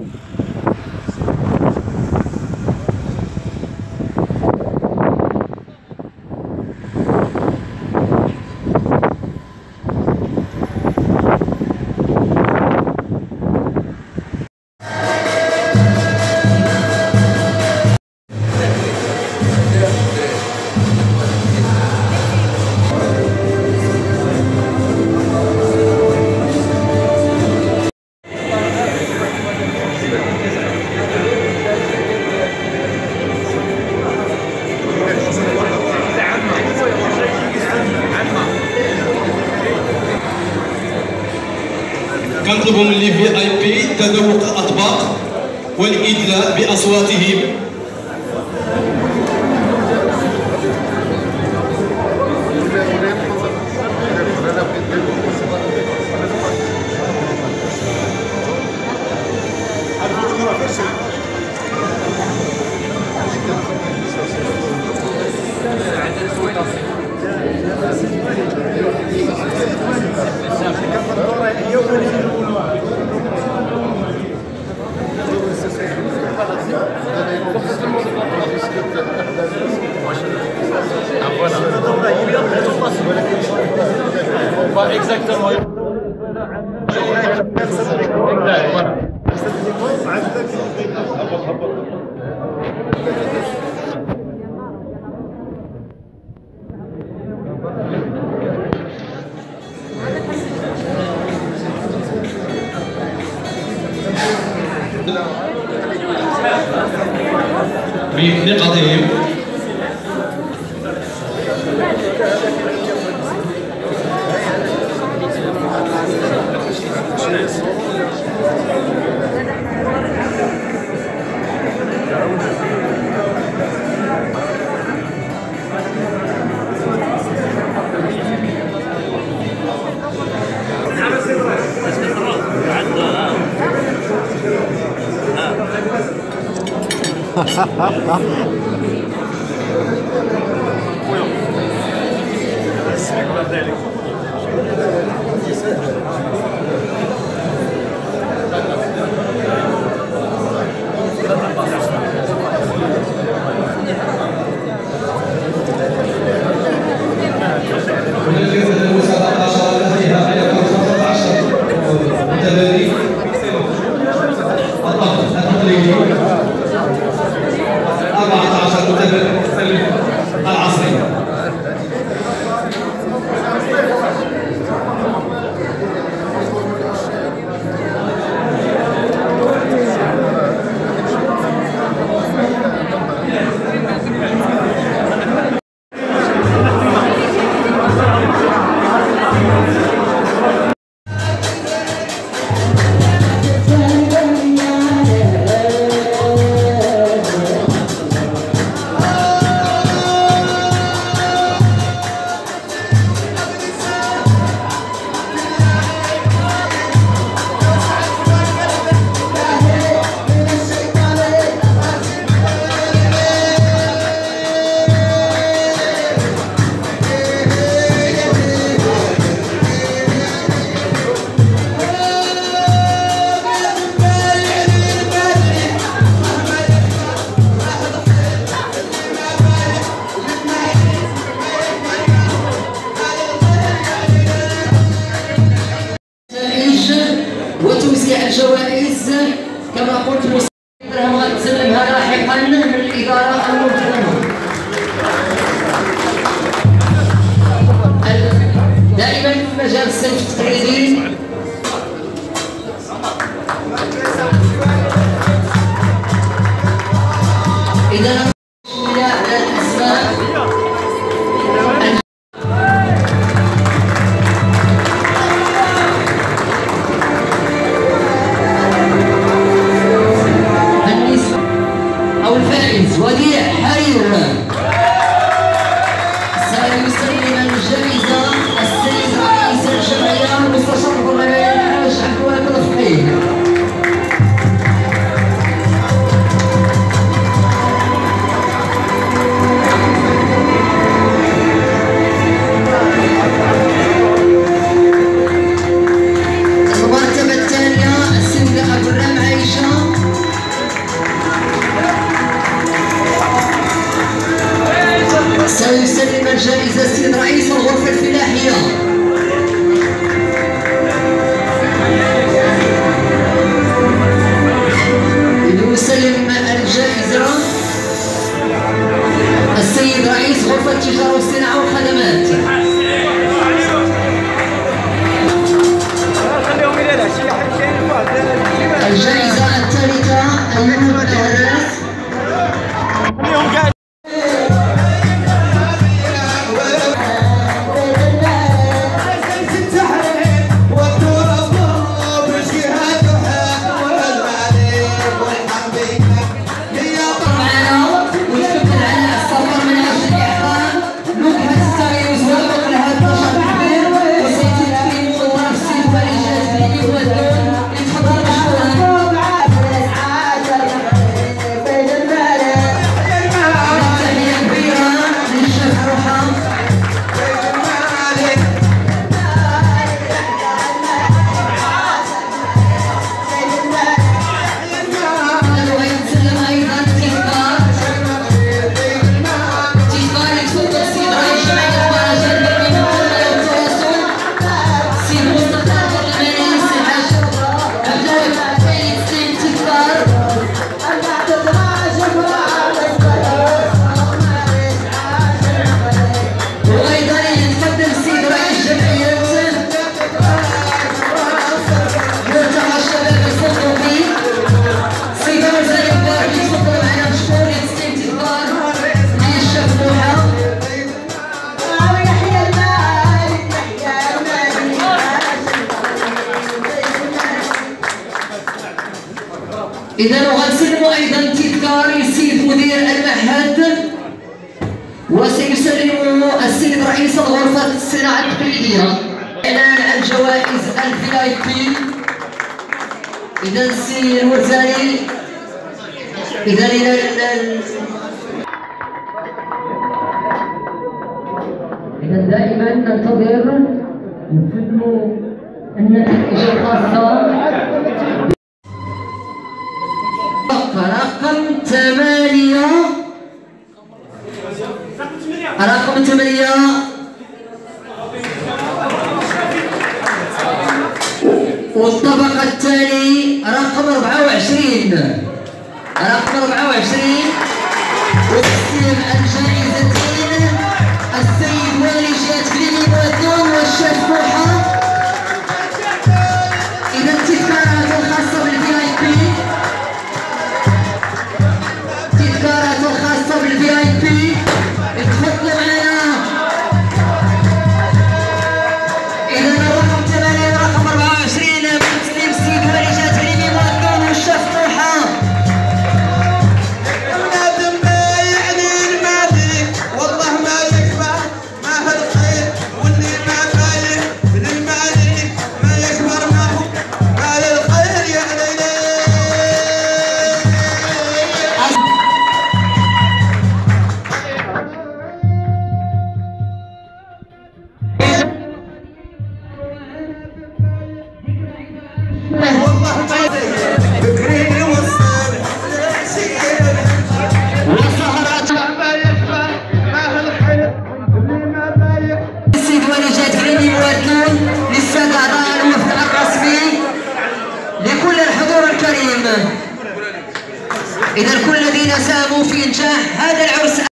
كنطلبوا من لي في اي بي تذوق الاطباق والادلاء باصواتهم. بنقاطهم وتوزيع الجوائز كما قلت غتسلمها لاحقا من الإدارة المنظمة. دائما في مجال الصنف التقليدي إذا على الأسماء وديع حرير سيسلم الجائزة السيد رئيس الجمعية المستشار إذا وغنسلم أيضا تذكار السيد مدير المعهد، وسيسلم السيد رئيس الغرفة الصناعة التقليدية إعلان الجوائز الVIP. إذا السيد الوزاري إذا دائما ننتظر نقدموا النتائج الخاصة. رقم 8 والطبق التالي رقم 24 وتقسيم الجائزتين السيد والي جهة كليني بوادون والشيف موحى. إذا التذكارات الخاصة بالVIP تفضلوا معنا. إذا الرقم 8 ورقم 24 بتسليم السيد والي جهة كليني بوادون والشيف موحى. للسادة أعضاء الوفد الرسمي لكل الحضور الكريم، إذا كل الذين ساهموا في إنجاح هذا العرس